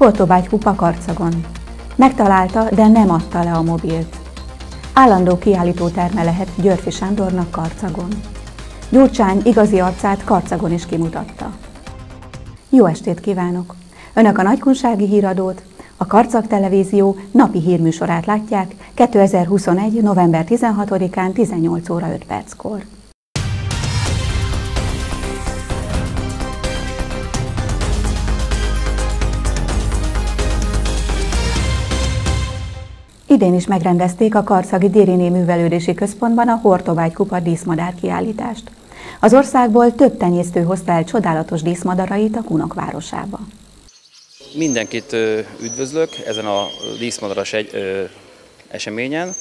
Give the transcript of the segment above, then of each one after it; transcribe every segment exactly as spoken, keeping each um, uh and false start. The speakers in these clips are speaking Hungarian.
Hortobágy-kupa Karcagon. Megtalálta, de nem adta le a mobilt. Állandó kiállítóterme lehet Györffy Sándornak Karcagon. Gyurcsány igazi arcát Karcagon is kimutatta. Jó estét kívánok! Önök a Nagykunsági Híradót, a Karcag Televízió napi hírműsorát látják kétezer-huszonegy. november tizenhatodikán tizennyolc óra öt perckor. Idén is megrendezték a karcagi Dériné Művelődési Központban a Hortobágy-kupa díszmadár kiállítást. Az országból több tenyésztő hozta el csodálatos díszmadarait a Kunok városába. Mindenkit üdvözlök ezen a díszmadaras egy, ö, eseményen.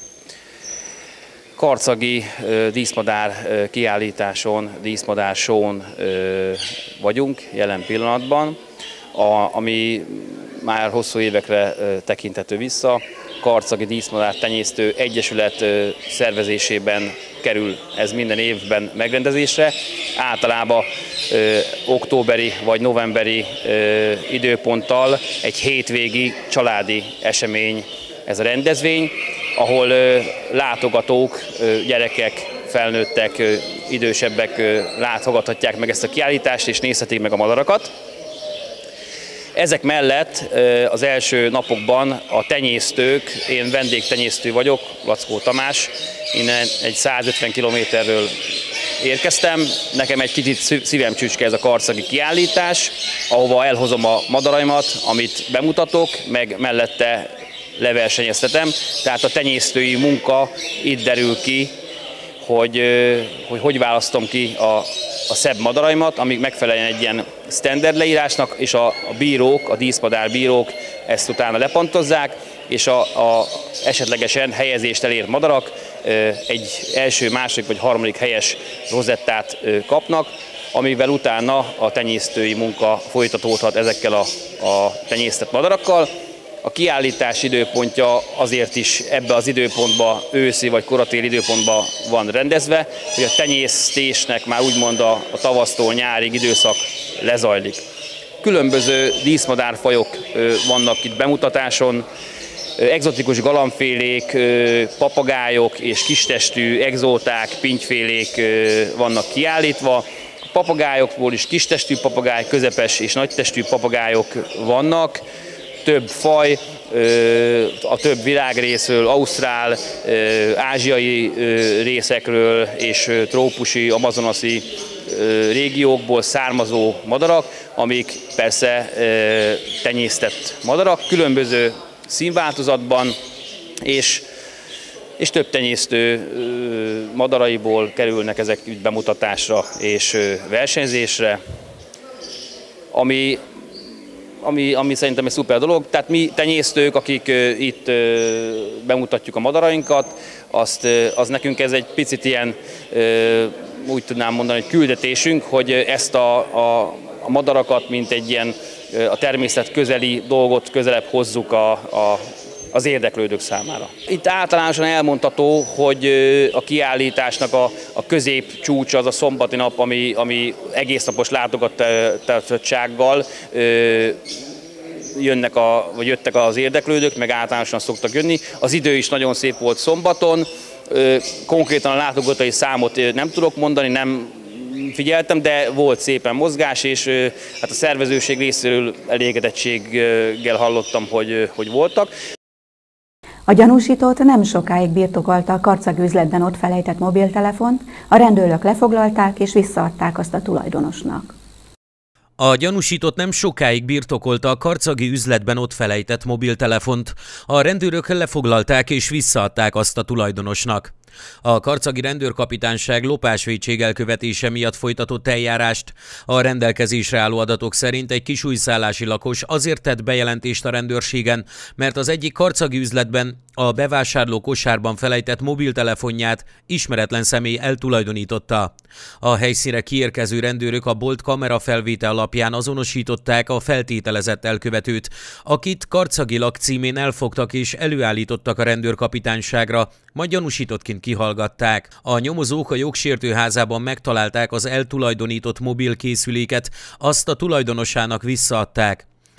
Karcagi ö, díszmadár ö, kiállításon, díszmadár shown ö, vagyunk jelen pillanatban, a, ami már hosszú évekre ö, tekinthető vissza. Karcagi Díszmadár Tenyésztő Egyesület ö, szervezésében kerül ez minden évben megrendezésre. Általában ö, októberi vagy novemberi ö, időponttal egy hétvégi családi esemény ez a rendezvény, ahol ö, látogatók, ö, gyerekek, felnőttek, ö, idősebbek ö, látogathatják meg ezt a kiállítást és nézhetik meg a madarakat. Ezek mellett az első napokban a tenyésztők, én vendégtenyésztő vagyok, Lackó Tamás, innen egy százötven kilométerről érkeztem. Nekem egy kicsit szívemcsücske ez a karcagi kiállítás, ahova elhozom a madaraimat, amit bemutatok, meg mellette leversenyeztetem. Tehát a tenyésztői munka itt derül ki, hogy hogy, hogy választom ki a, a szebb madaraimat, amik megfeleljen egy ilyen standard leírásnak, és a, a bírók, a díszmadár bírók ezt utána lepontozzák, és a, a esetlegesen helyezést elért madarak egy első, második vagy harmadik helyes rozettát kapnak, amivel utána a tenyésztői munka folytatódhat ezekkel a, a tenyésztett madarakkal. A kiállítás időpontja azért is ebbe az időpontba, őszi vagy koratéli időpontban van rendezve, hogy a tenyésztésnek már úgymond a, a tavasztól nyárig időszak lezajlik. Különböző díszmadárfajok vannak itt bemutatáson, egzotikus galambfélék, papagájok és kistestű egzóták, pintyfélék vannak kiállítva. A papagájokból is kistestű papagáj, közepes és nagytestű papagájok vannak. Több faj, a több világrészről, ausztrál, ázsiai részekről és trópusi, amazonasi régiókból származó madarak, amik persze tenyésztett madarak, különböző színváltozatban, és, és több tenyésztő madaraiból kerülnek ezek bemutatásra és versenyzésre, ami Ami, ami szerintem egy szuper dolog. Tehát mi tenyésztők, akik uh, itt uh, bemutatjuk a madarainkat, azt, uh, az nekünk ez egy picit ilyen, uh, úgy tudnám mondani, hogy küldetésünk, hogy ezt a, a, a madarakat, mint egy ilyen uh, a természet közeli dolgot közelebb hozzuk a, a, az érdeklődők számára. Itt általánosan elmondható, hogy uh, a kiállításnak a, a középcsúcsa az a szombati nap, ami, ami egész napos látogatottsággal uh, jönnek a, vagy jöttek az érdeklődők, meg általánosan szoktak jönni. Az idő is nagyon szép volt szombaton, uh, konkrétan a látogatói számot nem tudok mondani, nem figyeltem, de volt szépen mozgás, és uh, hát a szervezőség részéről elégedettséggel hallottam, hogy, hogy voltak. A gyanúsított nem sokáig birtokolta a karcagi üzletben ott felejtett mobiltelefont, a rendőrök lefoglalták és visszaadták azt a tulajdonosnak. A gyanúsított nem sokáig birtokolta a karcagi üzletben ott felejtett mobiltelefont. A rendőrök lefoglalták és visszaadták azt a tulajdonosnak. A karcagi rendőrkapitányság lopásvétség elkövetése miatt folytatott eljárást. A rendelkezésre álló adatok szerint egy kisújszállási lakos azért tett bejelentést a rendőrségen, mert az egyik karcagi üzletben a bevásárló kosárban felejtett mobiltelefonját ismeretlen személy eltulajdonította. A helyszínre kiérkező rendőrök a bolt kamerafelvétel alapján azonosították a feltételezett elkövetőt, akit karcagi lakcímén elfogtak és előállítottak a rendőrkapitányságra, majd gyanúsítottként kihallgatták. A nyomozók a jogsértőházában megtalálták az eltulajdonított mobilkészüléket, azt a tulajdonosának visszaadták.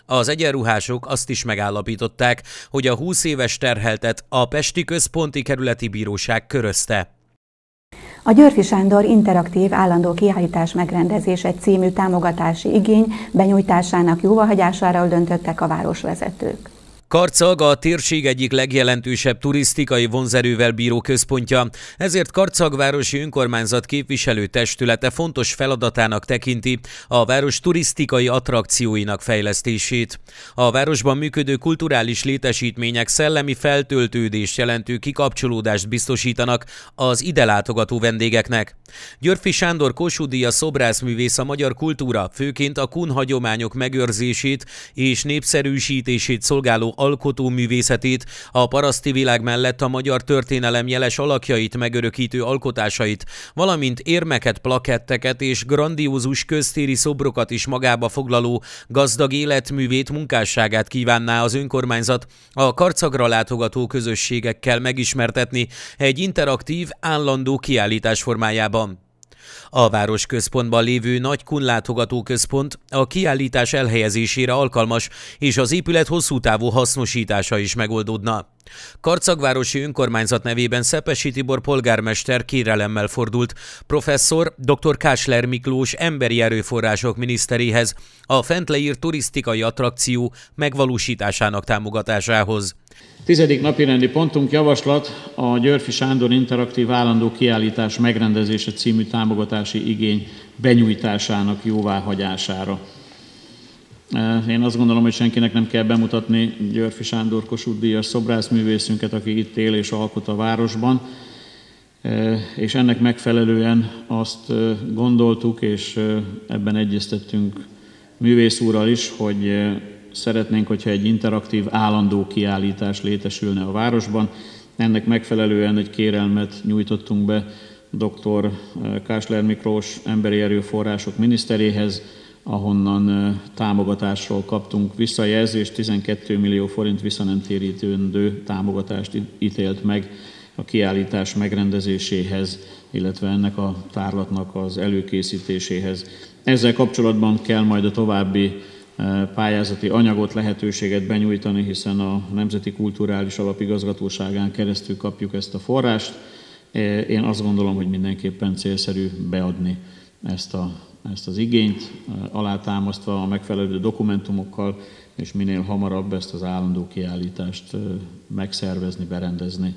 Az egyenruhások azt is megállapították, hogy a húsz éves terheltet a Pesti Központi Kerületi Bíróság körözte. A Györffy Sándor interaktív állandó kiállítás megrendezése című támogatási igény benyújtásának jóvahagyásáról döntöttek a városvezetők. Karcag a térség egyik legjelentősebb turisztikai vonzerővel bíró központja, ezért Karcag városi önkormányzat képviselő testülete fontos feladatának tekinti a város turisztikai attrakcióinak fejlesztését. A városban működő kulturális létesítmények szellemi feltöltődést jelentő kikapcsolódást biztosítanak az ide látogató vendégeknek. Györffy Sándor Kossuth-díjas szobrászművész a magyar kultúra, főként a kun hagyományok megőrzését és népszerűsítését szolgáló alkotóművészetét, a paraszti világ mellett a magyar történelem jeles alakjait megörökítő alkotásait, valamint érmeket, plaketteket és grandiózus köztéri szobrokat is magába foglaló gazdag életművét, munkásságát kívánná az önkormányzat a Karcagra látogató közösségekkel megismertetni egy interaktív, állandó kiállítás formájában. A városközpontban lévő nagy kun látogatóközpont a kiállítás elhelyezésére alkalmas, és az épület hosszú távú hasznosítása is megoldódna. Karcagvárosi önkormányzat nevében Szepesi Tibor polgármester kérelemmel fordult professzor dr. Kásler Miklós emberi erőforrások miniszteréhez a fent leírt turisztikai attrakció megvalósításának támogatásához. Tizedik napirendi pontunk javaslat a Györffy Sándor interaktív állandó kiállítás megrendezése című támogatási igény benyújtásának jóváhagyására. Én azt gondolom, hogy senkinek nem kell bemutatni Györffy Sándor Kossuth-díjas szobrászművészünket, aki itt él és alkot a városban, és ennek megfelelően azt gondoltuk, és ebben egyeztettünk művész úrral is, hogy szeretnénk, hogyha egy interaktív, állandó kiállítás létesülne a városban. Ennek megfelelően egy kérelmet nyújtottunk be dr. Kásler Miklós emberi erőforrások miniszteréhez, ahonnan támogatásról kaptunk visszajelzést, tizenkét millió forint visszanemtérítendő támogatást ítélt meg a kiállítás megrendezéséhez, illetve ennek a tárlatnak az előkészítéséhez. Ezzel kapcsolatban kell majd a további pályázati anyagot, lehetőséget benyújtani, hiszen a Nemzeti Kulturális Alap igazgatóságán keresztül kapjuk ezt a forrást. Én azt gondolom, hogy mindenképpen célszerű beadni ezt, a, ezt az igényt, alátámasztva a megfelelő dokumentumokkal, és minél hamarabb ezt az állandó kiállítást megszervezni, berendezni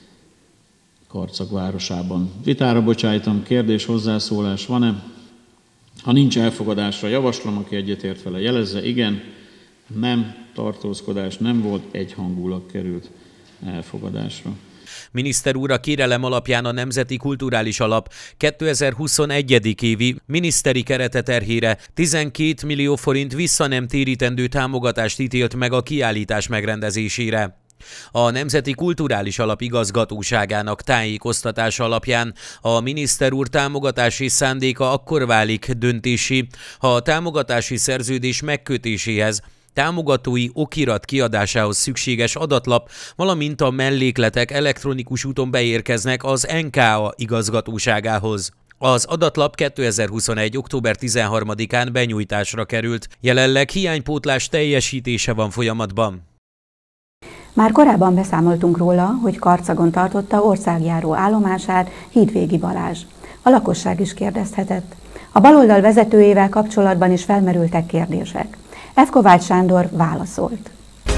Karcag városában. Vitára bocsájtom, kérdés, hozzászólás van-e? Ha nincs elfogadásra javaslom, aki egyetért vele jelezze, igen, nem, tartózkodás nem volt, egyhangulag került elfogadásra. Miniszter úr a kérelem alapján a Nemzeti Kulturális Alap kétezer-huszonegy. évi miniszteri kereteterhére tizenkét millió forint vissza nem térítendő támogatást ítélt meg a kiállítás megrendezésére. A Nemzeti Kulturális Alap igazgatóságának tájékoztatása alapján a miniszter úr támogatási szándéka akkor válik döntésé, ha a támogatási szerződés megkötéséhez, támogatói okirat kiadásához szükséges adatlap, valamint a mellékletek elektronikus úton beérkeznek az en ká á igazgatóságához. Az adatlap kétezer-huszonegy. október tizenharmadikán benyújtásra került, jelenleg hiánypótlás teljesítése van folyamatban. Már korábban beszámoltunk róla, hogy Karcagon tartotta országjáró állomását Hídvégi Balázs. A lakosság is kérdezhetett. A baloldal vezetőjével kapcsolatban is felmerültek kérdések. F. Kovács Sándor válaszolt.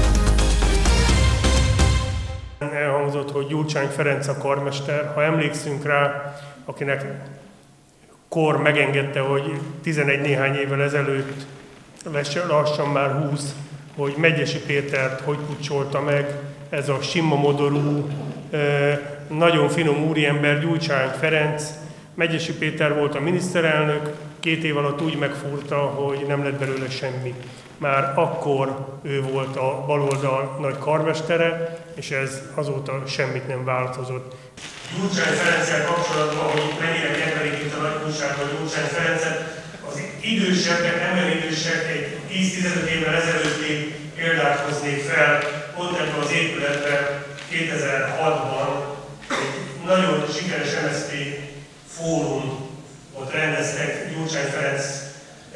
Elhangzott, hogy Gyurcsány Ferenc a karmester. Ha emlékszünk rá, akinek kor megengedte, hogy tizenegy néhány évvel ezelőtt, lassan már húsz, hogy Megyesi Pétert hogy pucsolta meg ez a sima modorú, nagyon finom úriember Gyurcsány Ferenc. Megyesi Péter volt a miniszterelnök, két év alatt úgy megfúrta, hogy nem lett belőle semmi. Már akkor ő volt a baloldal nagy karmestere, és ez azóta semmit nem változott. Gyurcsány Ferenccel kapcsolatban, hogy mennyire kedvelik itt a nagy újságban Gyurcsány Ferencet, az idősebbek, ember idősek egy tíz-tizenöt évvel ezelőtti példát hoznék fel, ott ebben az épületben kétezer-hatban egy nagyon sikeres em es zé pé fórumot rendeztek Gyurcsány Ferenc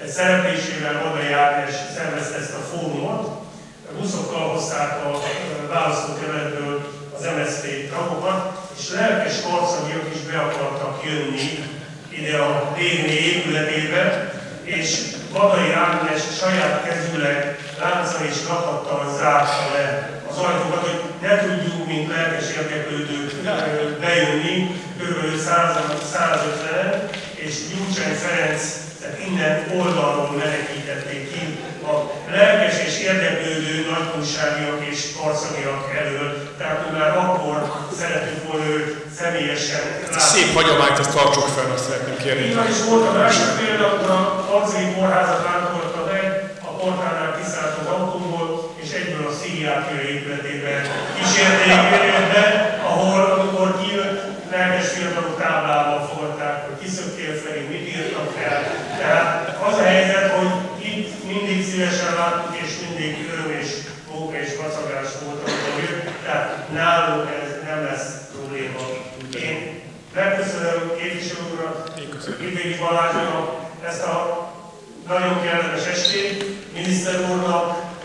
szereplésével Vadai Ágnes szervezte ezt a fórumot. Buszokkal hozták a választókerületből az em es zé pé tagokat, és lelkes karcagiak is be akartak jönni ide a dé en é épületébe, és Vadai Ágnes saját kezűleg lánccal és lakattal zárta le az ajtókat, hogy ne tudjunk, mint lelkes érdeklődők bejönni, kb. százötvenen, és Gyurcsány Ferenc innen oldalról menekítették ki a lelkes és érdeklődő nagykunságiak és karcagiak elől. Tehát mi már akkor szeretünk volna őt személyesen látni. Szép hagyományt, ezt tartsuk fel, azt szeretném kérni. Így is volt a másik példa, a karcagi kórházat látogatta meg, a portálnál kiszállt az autóból, és egyből a pszichiátriai épületébe kísérték be, ahol amikor kijött, lelkes fiatalok táblával fogadták, hogy kiszöktél felé, mit írtak fel. Tehát az a helyzet, hogy itt mindig szívesen láttuk, és mindig öröm és móka és kacagás volt, amikor jött, tehát nálunk ez nem lesz probléma. Én megköszönöm képviselő úrnak, Vidvégi Balázsnak ezt a nagyon kellemes estét, miniszter úrnak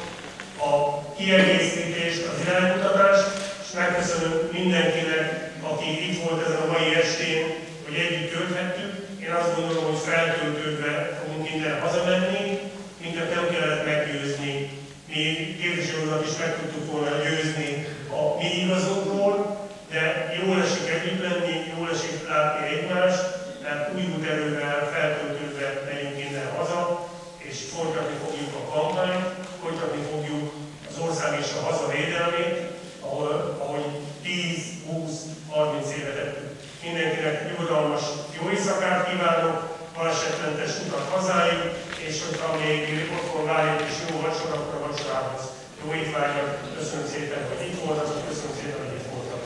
a kiegészítést, az iránymutatást, és megköszönöm mindenkinek, aki itt volt ezen a mai estén, hogy együtt tölthettük. Én azt gondolom, hogy feltöltődve fogunk innen hazamenni, minket nem kellett meggyőzni. Mi képviselőnek is meg tudtuk volna győzni a mi igazunkról, de jól esik együtt lenni, jól esik látni egymást, tehát újult erővel feltöltődve megyünk innen haza, és folytatni fogjuk a kampányt, folytatni fogjuk az ország és a haza védelmét, ahol, ahogy tíz, húsz, harminc éve tettük. Mindenkinek nyugodalmas jó éjszakát kívánok, balesetmentes utat hazáig, és hogyha még otthon várjuk és jó vacsora, akkor a vacsorához jó étvágyat. Köszönöm szépen, hogy itt voltatok, köszönöm szépen, hogy itt voltatok.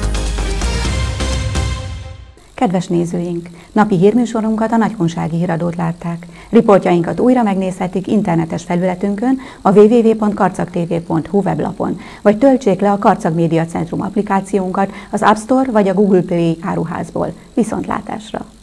Kedves nézőink! Napi hírműsorunkat a Nagykunsági Híradót látták. Riportjainkat újra megnézhetik internetes felületünkön, a double-u double-u double-u pont karcagtv pont hu weblapon, vagy töltsék le a Karcag Média Centrum applikációnkat az App Store vagy a Google Play áruházból. Viszontlátásra!